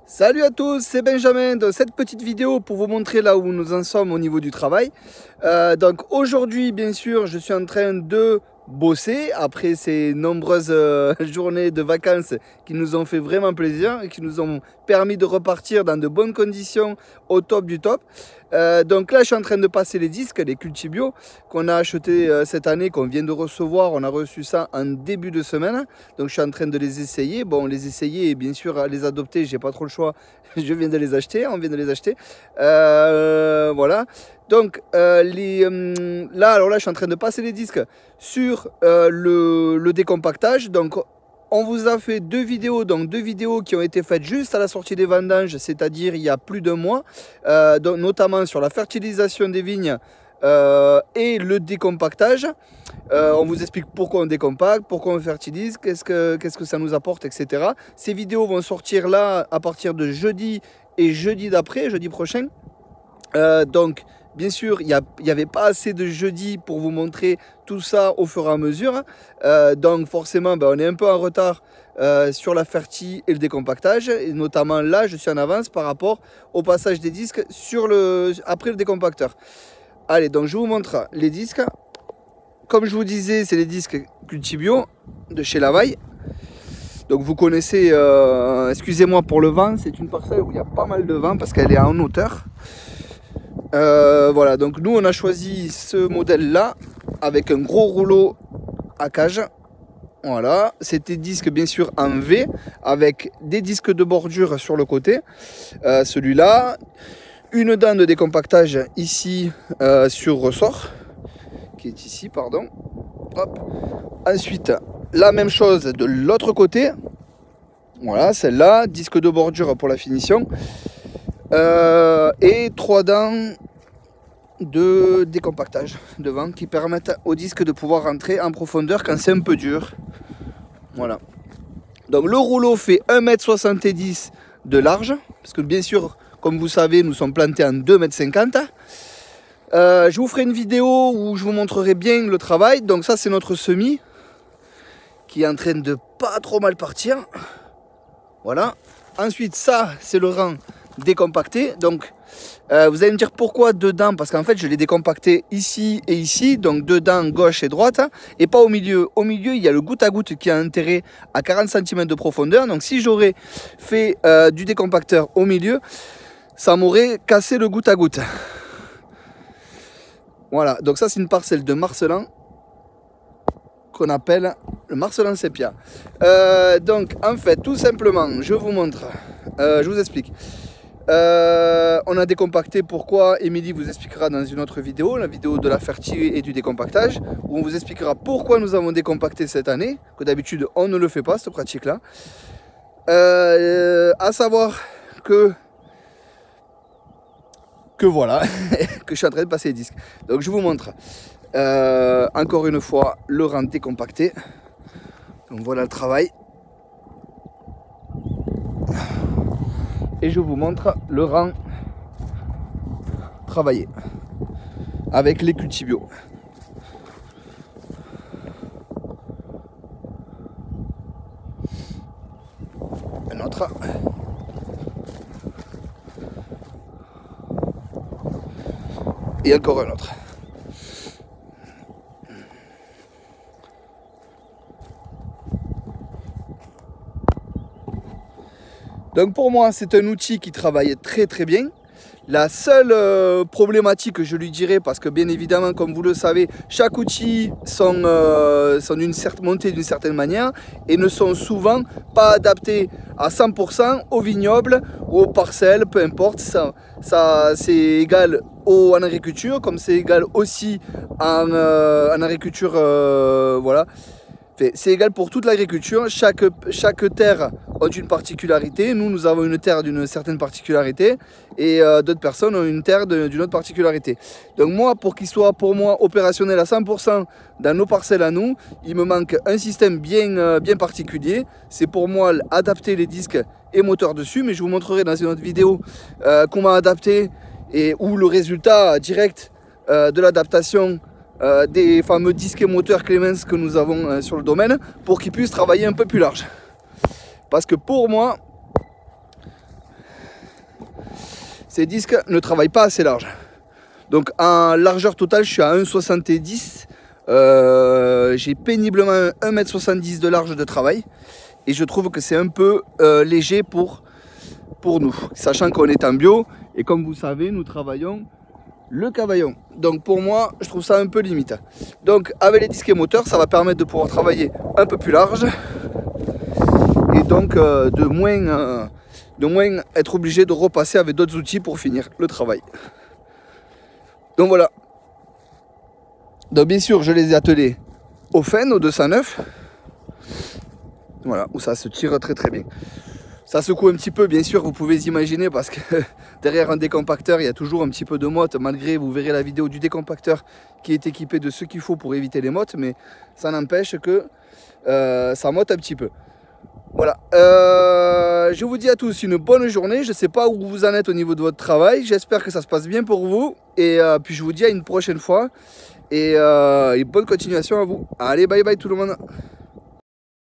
Salut à tous, c'est Benjamin dans cette petite vidéo pour vous montrer là où nous en sommes au niveau du travail. Donc aujourd'hui, bien sûr, je suis en train de bosser après ces nombreuses journées de vacances qui nous ont fait vraiment plaisir et qui nous ont permis de repartir dans de bonnes conditions au top du top. Donc là, je suis en train de passer les disques, les Cultibio qu'on a achetés cette année, qu'on vient de recevoir. On a reçu ça en début de semaine. Donc je suis en train de les essayer. Bon, les essayer et bien sûr les adopter, j'ai pas trop le choix. Je viens de les acheter, on vient de les acheter. Voilà. Donc là, alors là, je suis en train de passer les disques sur le décompactage. Donc on vous a fait deux vidéos, donc deux vidéos qui ont été faites juste à la sortie des vendanges, c'est-à-dire il y a plus d'un mois, donc notamment sur la fertilisation des vignes et le décompactage. On vous explique pourquoi on décompacte, pourquoi on fertilise, qu'est-ce que ça nous apporte, etc. Ces vidéos vont sortir là à partir de jeudi et jeudi d'après, jeudi prochain. Donc bien sûr, il n'y avait pas assez de jeudi pour vous montrer tout ça au fur et à mesure. Donc forcément, on est un peu en retard sur la fertie et le décompactage. Et notamment là, je suis en avance par rapport au passage des disques après le décompacteur. Allez, donc je vous montre les disques. Comme je vous disais, c'est les disques Cultibio de chez Lavaille. Donc vous connaissez, excusez-moi pour le vent, c'est une parcelle où il y a pas mal de vent parce qu'elle est en hauteur. Voilà, donc nous on a choisi ce modèle là avec un gros rouleau à cage. Voilà, c'était disque bien sûr en V avec des disques de bordure sur le côté. Celui-là, une dent de décompactage ici sur ressort, qui est ici, pardon. Hop. Ensuite, la même chose de l'autre côté. Voilà, celle-là, disque de bordure pour la finition. Et trois dents de décompactage devant qui permettent au disque de pouvoir rentrer en profondeur quand c'est un peu dur. Voilà. Donc le rouleau fait 1,70 m de large, parce que bien sûr, comme vous savez, nous sommes plantés en 2,50 m. Je vous ferai une vidéo où je vous montrerai bien le travail. Donc ça, c'est notre semis qui est en train de pas trop mal partir. Voilà. Ensuite, ça, c'est le rang décompacté. Donc vous allez me dire pourquoi deux dents, parce qu'en fait je l'ai décompacté ici et ici, donc deux dents gauche et droite, et pas au milieu. Au milieu il y a le goutte à goutte qui a enterré à 40 cm de profondeur. Donc si j'aurais fait du décompacteur au milieu, ça m'aurait cassé le goutte à goutte. Voilà, donc ça c'est une parcelle de marcelan qu'on appelle le marcelan sépia. Donc en fait, tout simplement, je vous montre, je vous explique. On a décompacté pourquoi, Émilie vous expliquera dans une autre vidéo, la vidéo de la fertie et du décompactage, où on vous expliquera pourquoi nous avons décompacté cette année, que d'habitude on ne le fait pas cette pratique là. À savoir que voilà, que je suis en train de passer les disques. Donc je vous montre encore une fois le rang décompacté. Donc voilà le travail. Et je vous montre le rang travaillé avec les Cultibio. Un autre. Et encore un autre. Donc pour moi, c'est un outil qui travaille très très bien. La seule problématique, je lui dirais, parce que bien évidemment, comme vous le savez, chaque outil sont montés d'une certaine manière et ne sont souvent pas adaptés à 100% au vignoble ou aux parcelles, peu importe. Ça c'est égal en agriculture, comme c'est égal aussi en agriculture, voilà. C'est égal pour toute l'agriculture. Chaque terre a une particularité. Nous avons une terre d'une certaine particularité et d'autres personnes ont une terre d'une autre particularité. Donc moi, pour qu'il soit pour moi opérationnel à 100% dans nos parcelles à nous, il me manque un système bien particulier. C'est pour moi adapter les disques et moteurs dessus, mais je vous montrerai dans une autre vidéo comment adapter et où le résultat direct de l'adaptation des fameux disques et moteurs Clemens que nous avons sur le domaine pour qu'ils puissent travailler un peu plus large. Parce que pour moi, ces disques ne travaillent pas assez large. Donc en largeur totale, je suis à 1,70 m. J'ai péniblement 1,70 m de large de travail. Et je trouve que c'est un peu léger pour nous. Sachant qu'on est en bio. Et comme vous savez, nous travaillons le cavaillon. Donc pour moi, je trouve ça un peu limite. Donc avec les disques et moteurs, ça va permettre de pouvoir travailler un peu plus large. Et donc de moins être obligé de repasser avec d'autres outils pour finir le travail. Donc voilà. Donc bien sûr, je les ai attelés au Fenn, au 209. Voilà, où ça se tire très très bien. Ça secoue un petit peu, bien sûr, vous pouvez imaginer, parce que derrière un décompacteur, il y a toujours un petit peu de motte, malgré, vous verrez la vidéo du décompacteur qui est équipé de ce qu'il faut pour éviter les mottes, mais ça n'empêche que ça motte un petit peu. Voilà, je vous dis à tous une bonne journée. Je ne sais pas où vous en êtes au niveau de votre travail. J'espère que ça se passe bien pour vous. Et puis je vous dis à une prochaine fois. Et bonne continuation à vous. Allez, bye bye tout le monde.